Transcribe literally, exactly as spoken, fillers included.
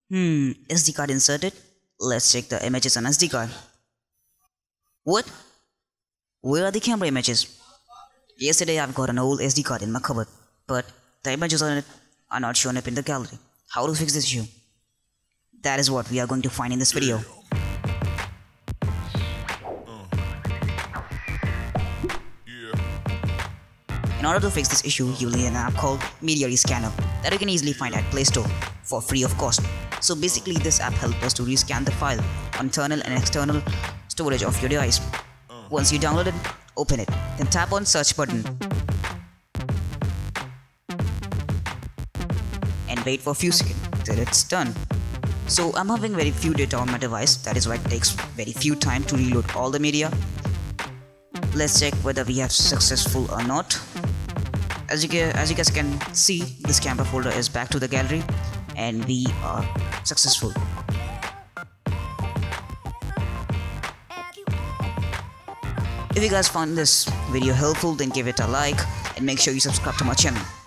Hmm, S D card inserted. Let's check the images on S D card. What? Where are the camera images? Yesterday I've got an old S D card in my cupboard, but the images on it are not shown up in the gallery. How to fix this issue? That is what we are going to find in this video. In order to fix this issue, you'll need an app called Media Rescanner that you can easily find at Play Store for free of cost. So basically this app helps us to rescan the file on internal and external storage of your device. Once you download it, open it, then tap on search button and wait for a few seconds till it's done. So I'm having very few data on my device, that is why it takes very few time to reload all the media. Let's check whether we have successful or not. As you, can, as you guys can see, this camera folder is back to the gallery and we are successful. If you guys found this video helpful, then give it a like and make sure you subscribe to my channel.